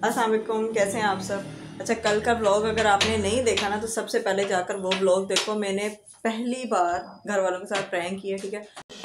अस्सलाम वालेकुम, कैसे हैं आप सब। अच्छा, कल का व्लॉग अगर आपने नहीं देखा ना तो सबसे पहले जाकर वो व्लॉग देखो। मैंने पहली बार घर वालों के साथ प्रैंक किया, ठीक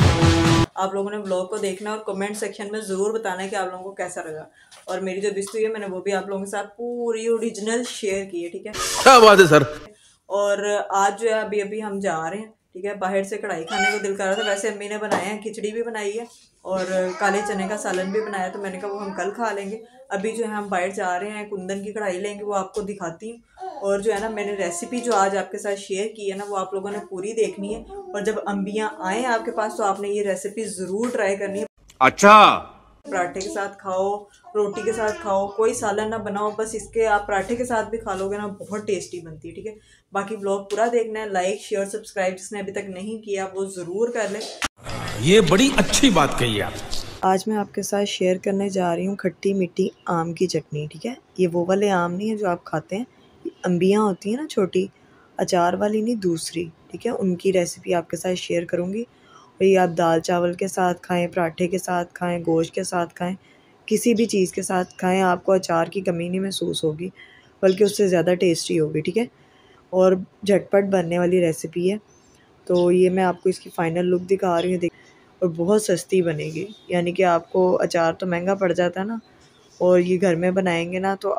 है। आप लोगों ने व्लॉग को देखना और कमेंट सेक्शन में ज़रूर बताना है कि आप लोगों को कैसा लगा। और मेरी जो बिस्तुई है मैंने वो भी आप लोगों के साथ पूरी ओरिजिनल शेयर की है, ठीक है। क्या बात है सर। और आज जो है अभी अभी हम जा रहे हैं, ठीक है। बाहर से कढ़ाई खाने को दिल कर रहा था, वैसे अम्मी ने बनाया है, खिचड़ी भी बनाई है और काले चने का सालन भी बनाया, तो मैंने कहा वो हम कल खा लेंगे। अभी जो है हम बाहर जा रहे हैं, कुंदन की कढ़ाई लेंगे, वो आपको दिखाती हूँ। और जो है ना, मैंने रेसिपी जो आज आपके साथ शेयर की है ना, वो आप लोगों ने पूरी देखनी है। और जब अम्बियाँ आएँ आपके पास तो आपने ये रेसिपी ज़रूर ट्राई करनी है। अच्छा। पराठे के साथ खाओ, रोटी के साथ खाओ, कोई सालन ना बनाओ, बस इसके आप पराठे के साथ भी खा लोगे ना, बहुत टेस्टी बनती है, ठीक है। बाकी ब्लॉग पूरा देखना है, लाइक शेयर सब्सक्राइब जिसने अभी तक नहीं किया वो ज़रूर कर ले। ये बड़ी अच्छी बात कही आप। आज मैं आपके साथ शेयर करने जा रही हूँ खट्टी मीठी आम की चटनी, ठीक है। ये वो वाले आम नहीं है जो आप खाते हैं, अम्बियाँ होती हैं ना छोटी, अचार वाली नहीं, दूसरी, ठीक है। उनकी रेसिपी आपके साथ शेयर करूँगी। और ये आप दाल चावल के साथ खाएं, पराठे के साथ खाएं, गोश्त के साथ खाएं, किसी भी चीज़ के साथ खाएं, आपको अचार की कमी नहीं महसूस होगी, बल्कि उससे ज़्यादा टेस्टी होगी, ठीक है। और झटपट बनने वाली रेसिपी है। तो ये मैं आपको इसकी फ़ाइनल लुक दिखा रही हूँ, और बहुत सस्ती बनेगी। यानी कि आपको अचार तो महंगा पड़ जाता है ना, और ये घर में बनाएंगे ना तो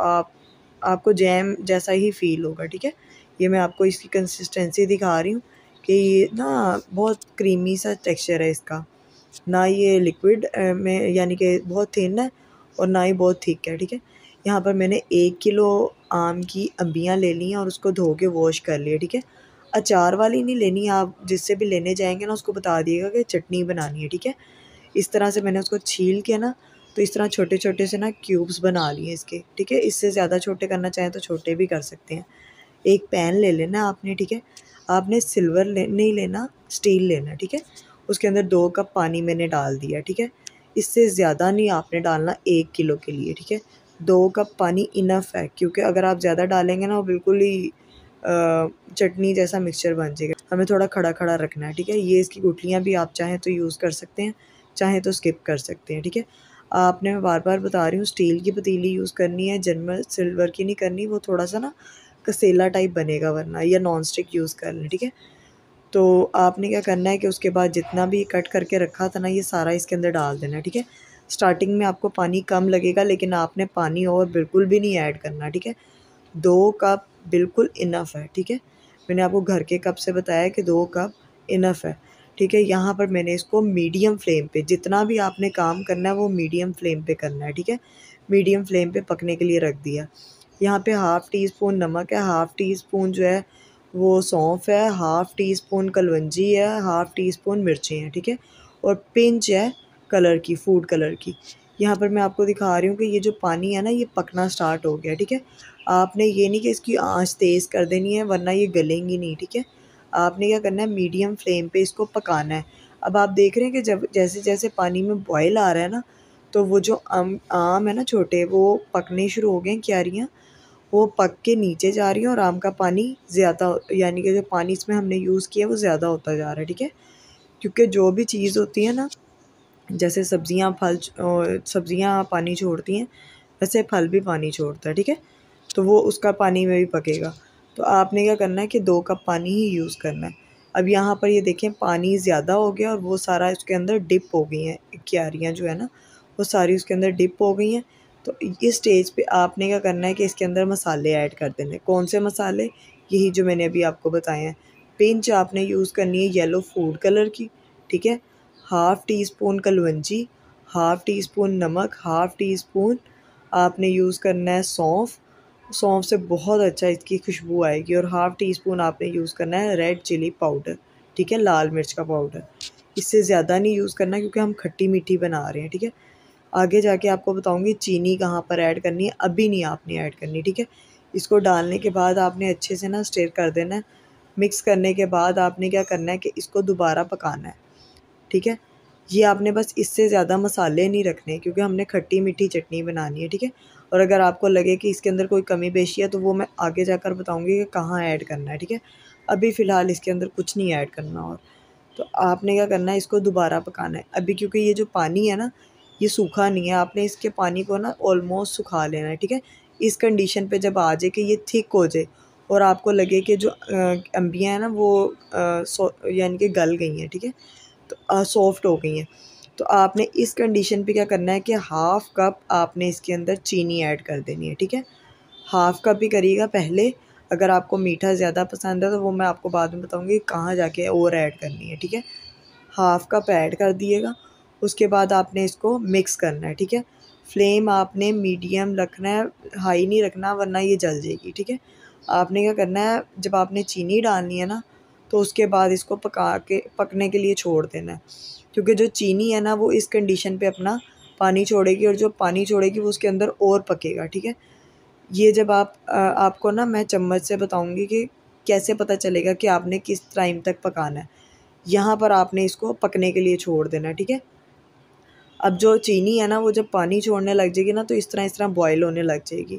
आपको जैम जैसा ही फ़ील होगा, ठीक है। ये मैं आपको इसकी कंसिस्टेंसी दिखा रही हूँ कि ये ना बहुत क्रीमी सा टेक्सचर है इसका, ना ये लिक्विड में यानी कि बहुत थिन है और ना ही बहुत थिक है, ठीक है। यहाँ पर मैंने 1 किलो आम की अम्बियाँ ले ली हैं और उसको धो के वॉश कर लिया, ठीक है। अचार वाली नहीं लेनी, आप जिससे भी लेने जाएंगे ना उसको बता दिएगा कि चटनी बनानी है, ठीक है। इस तरह से मैंने उसको छील के ना, तो इस तरह छोटे छोटे से ना क्यूब्स बना लिए इसके, ठीक है। इससे ज़्यादा छोटे करना चाहें तो छोटे भी कर सकते हैं। एक पैन ले लेना आपने, ठीक है। आपने सिल्वर नहीं लेना, स्टील लेना, ठीक है। उसके अंदर 2 कप पानी मैंने डाल दिया, ठीक है। इससे ज़्यादा नहीं आपने डालना 1 किलो के लिए, ठीक है। 2 कप पानी इनफ है, क्योंकि अगर आप ज़्यादा डालेंगे ना वो बिल्कुल ही चटनी जैसा मिक्सचर बन जाएगा। हमें थोड़ा खड़ा खड़ा रखना है, ठीक है। ये इसकी गुठलियाँ भी आप चाहें तो यूज़ कर सकते हैं, चाहें तो स्किप कर सकते हैं, ठीक है। आपने, मैं बार बार बता रही हूँ, स्टील की पतीली यूज़ करनी है, जनरल सिल्वर की नहीं करनी, वो थोड़ा सा ना कसेला टाइप बनेगा वरना, या नॉन स्टिक यूज़ कर लें, ठीक है। तो आपने क्या करना है कि उसके बाद जितना भी कट करके रखा था ना, ये सारा इसके अंदर डाल देना है, ठीक है। स्टार्टिंग में आपको पानी कम लगेगा, लेकिन आपने पानी और बिल्कुल भी नहीं ऐड करना, ठीक है। 2 कप बिल्कुल इनफ है, ठीक है। मैंने आपको घर के कप से बताया कि 2 कप इनफ है, ठीक है। यहाँ पर मैंने इसको मीडियम फ्लेम पे, जितना भी आपने काम करना है वो मीडियम फ्लेम पे करना है, ठीक है। मीडियम फ्लेम पे पकने के लिए रख दिया। यहाँ पे हाफ़ टी स्पून नमक है, हाफ़ टी स्पून जो है वो सौंफ है, हाफ़ टी स्पून कलवंजी है, हाफ़ टी स्पून मिर्ची हैं, ठीक है। और पिंच है कलर की, फूड कलर की। यहाँ पर मैं आपको दिखा रही हूँ कि ये जो पानी है ना ये पकना स्टार्ट हो गया, ठीक है। आपने ये नहीं कि इसकी आंच तेज़ कर देनी है वरना ये गलेंगी नहीं, ठीक है। आपने क्या करना है, मीडियम फ्लेम पे इसको पकाना है। अब आप देख रहे हैं कि जब जैसे जैसे पानी में बॉयल आ रहा है ना, तो वो जो आम है ना छोटे, वो पकने शुरू हो गए हैं, क्यारियाँ वो पक के नीचे जा रही हैं और आम का पानी ज़्यादा, यानी कि जो पानी इसमें हमने यूज़ किया वो ज़्यादा होता जा रहा है, ठीक है। क्योंकि जो भी चीज़ होती है ना, जैसे सब्ज़ियाँ पानी छोड़ती हैं, वैसे फल भी पानी छोड़ता है, ठीक है। तो वो उसका पानी में भी पकेगा। तो आपने क्या करना है कि 2 कप पानी ही यूज़ करना है। अब यहाँ पर ये देखें पानी ज़्यादा हो गया और वो सारा उसके अंदर डिप हो गई हैं, क्यारियाँ जो है ना वो सारी उसके अंदर डिप हो गई हैं। तो इस स्टेज पे आपने क्या करना है कि इसके अंदर मसाले ऐड कर देने। कौन से मसाले? यही जो मैंने अभी आपको बताए हैं। पिंच आपने यूज़ करनी है येलो फूड कलर की, ठीक है। हाफ़ टी स्पून कलवंजी, हाफ़ टी स्पून नमक, हाफ़ टी स्पून आपने यूज़ करना है सौंफ। सौंफ से बहुत अच्छा इसकी खुशबू आएगी। और हाफ़ टी स्पून आपने यूज़ करना है रेड चिली पाउडर, ठीक है, लाल मिर्च का पाउडर। इससे ज़्यादा नहीं यूज़ करना क्योंकि हम खट्टी मीठी बना रहे हैं, ठीक है। आगे जाके आपको बताऊँगी चीनी कहाँ पर ऐड करनी है, अभी नहीं आपने ऐड करनी, ठीक है। इसको डालने के बाद आपने अच्छे से ना स्टिर कर देना है। मिक्स करने के बाद आपने क्या करना है कि इसको दोबारा पकाना है, ठीक है। ये आपने बस इससे ज़्यादा मसाले नहीं रखने क्योंकि हमने खट्टी मीठी चटनी बनानी है, ठीक है। और अगर आपको लगे कि इसके अंदर कोई कमी पेशी है तो वो मैं आगे जाकर बताऊँगी कि कहाँ ऐड करना है, ठीक है। अभी फ़िलहाल इसके अंदर कुछ नहीं ऐड करना। और तो आपने क्या करना है, इसको दोबारा पकाना है। अभी क्योंकि ये जो पानी है ना ये सूखा नहीं है, आपने इसके पानी को ना ऑलमोस्ट सुखा लेना है, ठीक है। इस कंडीशन पे जब आ जाए कि ये थिक हो जाए और आपको लगे कि जो अम्बियाँ हैं ना वो यानी कि गल गई हैं, ठीक है, तो सॉफ्ट हो गई हैं, तो आपने इस कंडीशन पे क्या करना है कि हाफ़ कप आपने इसके अंदर चीनी ऐड कर देनी है, ठीक है। हाफ़ कप ही करिएगा पहले, अगर आपको मीठा ज़्यादा पसंद है तो वो मैं आपको बाद में बताऊँगी कहाँ जाके और ऐड करनी है, ठीक है। हाफ़ कप ऐड कर दिएगा, उसके बाद आपने इसको मिक्स करना है, ठीक है। फ्लेम आपने मीडियम रखना है, हाई नहीं रखना वरना ये जल जाएगी, ठीक है। आपने क्या करना है, जब आपने चीनी डालनी है ना तो उसके बाद इसको पकने के लिए छोड़ देना है, क्योंकि जो चीनी है ना वो इस कंडीशन पे अपना पानी छोड़ेगी और जो पानी छोड़ेगी वो उसके अंदर और पकेगा, ठीक है। ये जब आपको ना मैं चम्मच से बताऊँगी कि कैसे पता चलेगा कि आपने किस टाइम तक पकाना है। यहाँ पर आपने इसको पकने के लिए छोड़ देना है, ठीक है। अब जो चीनी है ना वो जब पानी छोड़ने लग जाएगी ना तो इस तरह बॉयल होने लग जाएगी।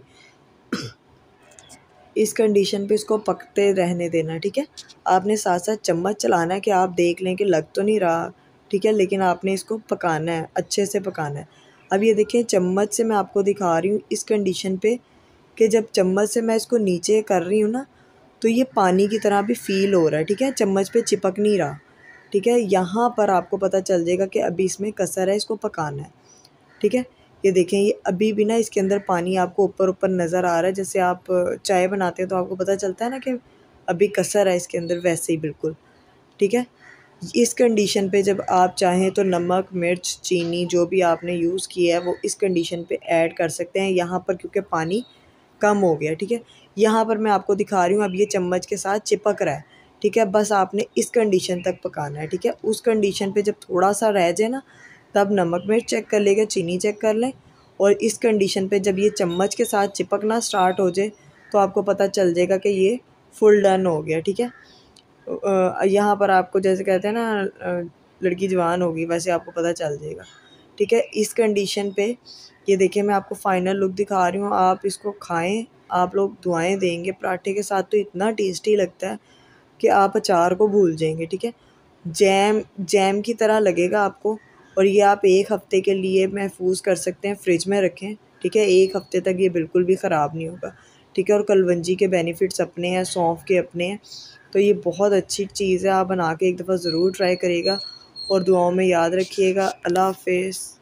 इस कंडीशन पे इसको पकते रहने देना, ठीक है। आपने साथ-साथ चम्मच चलाना है कि आप देख लें कि लग तो नहीं रहा, ठीक है, लेकिन आपने इसको पकाना है, अच्छे से पकाना है। अब ये देखिए चम्मच से मैं आपको दिखा रही हूँ इस कंडीशन पे कि जब चम्मच से मैं इसको नीचे कर रही हूँ ना, तो ये पानी की तरह भी फ़ील हो रहा है, ठीक है, चम्मच पे चिपक नहीं रहा, ठीक है। यहाँ पर आपको पता चल जाएगा कि अभी इसमें कसर है, इसको पकाना है, ठीक है। ये देखें ये अभी भी ना इसके अंदर पानी आपको ऊपर-ऊपर नज़र आ रहा है, जैसे आप चाय बनाते हैं तो आपको पता चलता है ना कि अभी कसर है इसके अंदर, वैसे ही बिल्कुल, ठीक है। इस कंडीशन पे जब आप चाहें तो नमक, मिर्च, चीनी जो भी आपने यूज़ किया है वो इस कंडीशन पे ऐड कर सकते हैं। यहाँ पर क्योंकि पानी कम हो गया, ठीक है। यहाँ पर मैं आपको दिखा रही हूँ अब ये चम्मच के साथ चिपक रहा है, ठीक है। बस आपने इस कंडीशन तक पकाना है, ठीक है। उस कंडीशन पे जब थोड़ा-सा रह जाए ना तब नमक, मिर्च चेक कर लेगा, चीनी चेक कर लें और इस कंडीशन पे जब ये चम्मच के साथ चिपकना स्टार्ट हो जाए तो आपको पता चल जाएगा कि ये फुल डन हो गया, ठीक है। यहाँ पर आपको जैसे कहते हैं ना लड़की जवान होगी वैसे आपको पता चल जाएगा, ठीक है। इस कंडीशन पे ये देखिए मैं आपको फाइनल लुक दिखा रही हूँ, आप इसको खाएं, आप लोग दुआएं देंगे पराठे के साथ, तो इतना टेस्टी लगता है कि आप अचार को भूल जाएंगे, ठीक है। जैम जैम की तरह लगेगा आपको और ये आप 1 हफ़्ते के लिए महफूज कर सकते हैं, फ्रिज में रखें, ठीक है। 1 हफ़्ते तक ये बिल्कुल भी ख़राब नहीं होगा, ठीक है। और कलवंजी के बेनिफिट्स अपने हैं, सौंफ के अपने हैं, तो ये बहुत अच्छी चीज़ है, आप बना के एक दफ़ा ज़रूर ट्राई करिएगा और दुआओं में याद रखिएगा। अल्लाह हाफ़िज़।